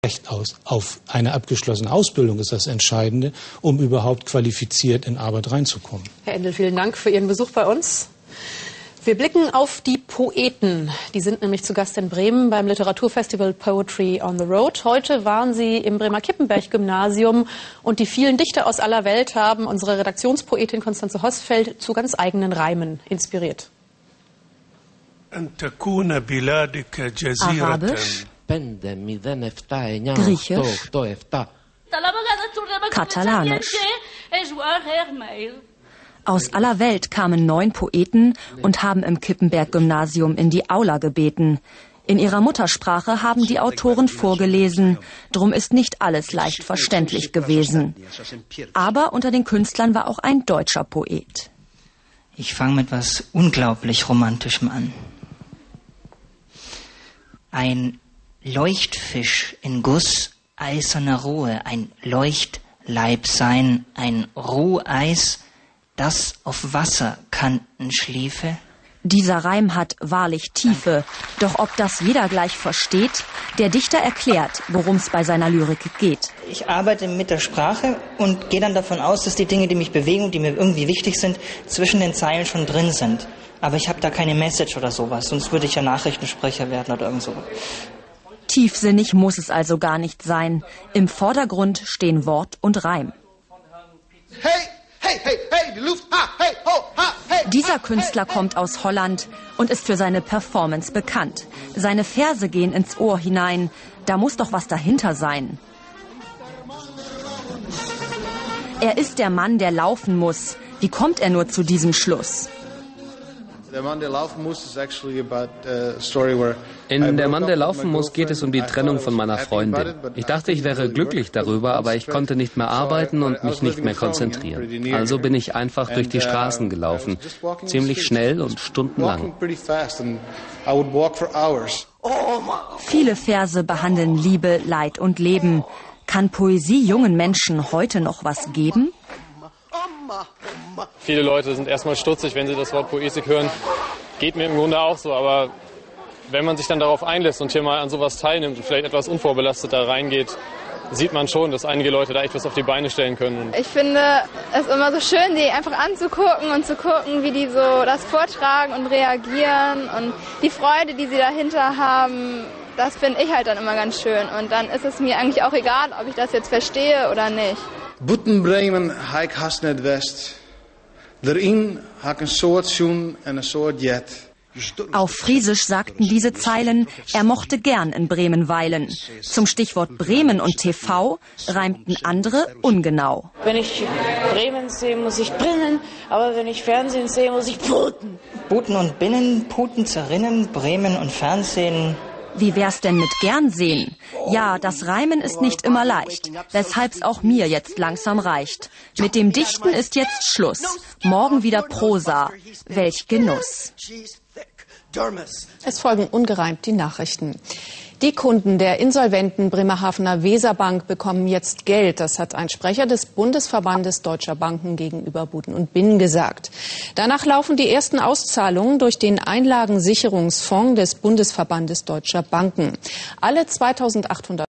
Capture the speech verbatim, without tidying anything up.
Recht aus. Auf eine abgeschlossene Ausbildung ist das Entscheidende, um überhaupt qualifiziert in Arbeit reinzukommen. Herr Endel, vielen Dank für Ihren Besuch bei uns. Wir blicken auf die Poeten. Die sind nämlich zu Gast in Bremen beim Literaturfestival Poetry on the Road. Heute waren sie im Bremer Kippenberg Gymnasium und die vielen Dichter aus aller Welt haben unsere Redaktionspoetin Constanze Hosfeld zu ganz eigenen Reimen inspiriert. Arabisch, Griechisch, Katalanisch. Aus aller Welt kamen neun Poeten und haben im Kippenberg Gymnasium in die Aula gebeten. In ihrer Muttersprache haben die Autoren vorgelesen. Drum ist nicht alles leicht verständlich gewesen. Aber unter den Künstlern war auch ein deutscher Poet. Ich fange mit was unglaublich Romantischem an. Ein Leuchtfisch in Guss, eiserner Ruhe, ein Leuchtleib sein, ein Ruheis, das auf Wasserkanten schliefe. Dieser Reim hat wahrlich Tiefe, doch ob das jeder gleich versteht, der Dichter erklärt, worum es bei seiner Lyrik geht. Ich arbeite mit der Sprache und gehe dann davon aus, dass die Dinge, die mich bewegen und die mir irgendwie wichtig sind, zwischen den Zeilen schon drin sind. Aber ich habe da keine Message oder sowas, sonst würde ich ja Nachrichtensprecher werden oder irgend sowas. Tiefsinnig muss es also gar nicht sein. Im Vordergrund stehen Wort und Reim. Hey! Hey, hey, hey, die Luft, ha, hey, ho, ha, hey. Dieser Künstler kommt aus Holland und ist für seine Performance bekannt. Seine Verse gehen ins Ohr hinein. Da muss doch was dahinter sein. Er ist der Mann, der laufen muss. Wie kommt er nur zu diesem Schluss? Der Mann, der laufen muss, ist actually about a story where In Der Mann, der laufen muss, geht es um die Trennung von meiner Freundin. Ich dachte, ich wäre glücklich darüber, aber ich konnte nicht mehr arbeiten und mich nicht mehr konzentrieren. Also bin ich einfach durch die Straßen gelaufen, ziemlich schnell und stundenlang. Viele Verse behandeln Liebe, Leid und Leben. Kann Poesie jungen Menschen heute noch was geben? Viele Leute sind erstmal stutzig, wenn sie das Wort Poetik hören. Geht mir im Grunde auch so, aber wenn man sich dann darauf einlässt und hier mal an sowas teilnimmt und vielleicht etwas unvorbelastet da reingeht, sieht man schon, dass einige Leute da echt was auf die Beine stellen können. Ich finde es immer so schön, die einfach anzugucken und zu gucken, wie die so das vortragen und reagieren und die Freude, die sie dahinter haben. Das finde ich halt dann immer ganz schön. Und dann ist es mir eigentlich auch egal, ob ich das jetzt verstehe oder nicht. Buten Bremen haik hast net west. Daarin hak een soort zoen en een soort jet. Auf Friesisch sagten diese Zeilen, er mochte gern in Bremen weilen. Zum Stichwort Bremen und T V reimten andere ungenau. Wenn ich Bremen sehe, muss ich brennen, aber wenn ich Fernsehen sehe, muss ich puten. Buten und binnen, Puten zerrinnen, Bremen und Fernsehen. Wie wär's denn mit gern sehen? Ja, das Reimen ist nicht immer leicht, weshalb's auch mir jetzt langsam reicht. Mit dem Dichten ist jetzt Schluss. Morgen wieder Prosa. Welch Genuss. Es folgen ungereimt die Nachrichten. Die Kunden der insolventen Bremerhavener Weserbank bekommen jetzt Geld. Das hat ein Sprecher des Bundesverbandes Deutscher Banken gegenüber Buten und Binnen gesagt. Danach laufen die ersten Auszahlungen durch den Einlagensicherungsfonds des Bundesverbandes Deutscher Banken. Alle zweitausendachthundert